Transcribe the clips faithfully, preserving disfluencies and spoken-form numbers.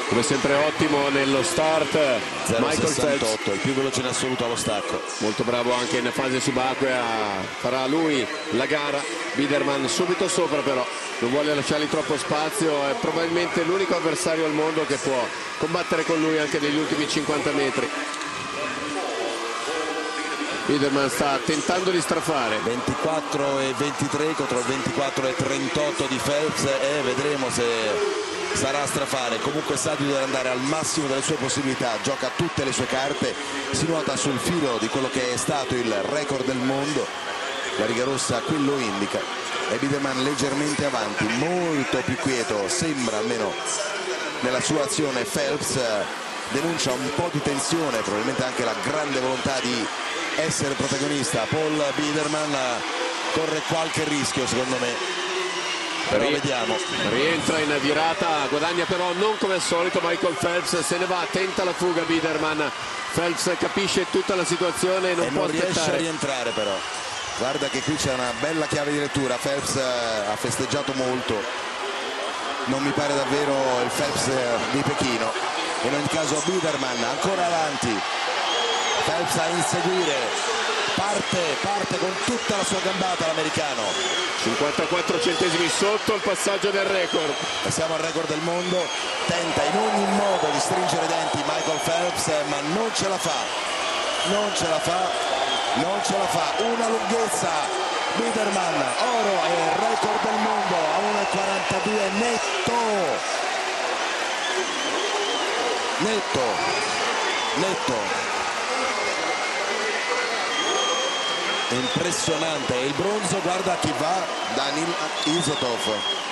come sempre ottimo nello start Michael Phelps, il più veloce in assoluto allo stacco, molto bravo anche in fase subacquea. Farà lui la gara. Biderman subito sopra, però non vuole lasciargli troppo spazio, è probabilmente l'unico avversario al mondo che può combattere con lui anche negli ultimi cinquanta metri. Biderman sta tentando di strafare. Ventiquattro e ventitré contro il ventiquattro e trentotto di Phelps, e vedremo se sarà a strafare. Comunque sa di dover andare al massimo delle sue possibilità, gioca tutte le sue carte, si nuota sul filo di quello che è stato il record del mondo. La riga rossa qui lo indica, e Biderman leggermente avanti, molto più quieto sembra, almeno nella sua azione. Phelps denuncia un po' di tensione, probabilmente anche la grande volontà di essere protagonista. Paul Biderman corre qualche rischio secondo me, però vediamo. Rientra in virata, guadagna però non come al solito Michael Phelps, se ne va, tenta la fuga Biderman. Phelps capisce tutta la situazione e non e può non riesce aspettare a rientrare, però guarda che qui c'è una bella chiave di lettura. Phelps ha festeggiato molto, non mi pare davvero il Phelps di Pechino. In ogni caso Biderman ancora avanti, Phelps a inseguire, parte, parte con tutta la sua gambata l'americano. cinquantaquattro centesimi sotto il passaggio del record. E siamo al record del mondo, tenta in ogni modo di stringere i denti Michael Phelps, ma non ce la fa, non ce la fa, non ce la fa. Una lunghezza, Biderman, oro e record del mondo a uno e quarantadue netto, netto, netto. Impressionante. Il bronzo, guarda a chi va, Danil Izotov.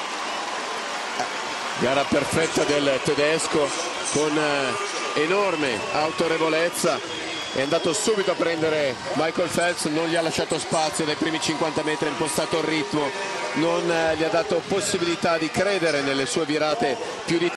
Gara perfetta del tedesco con eh, enorme autorevolezza, è andato subito a prendere Michael Phelps, non gli ha lasciato spazio dai primi cinquanta metri, ha impostato il ritmo, non eh, gli ha dato possibilità di credere nelle sue virate più di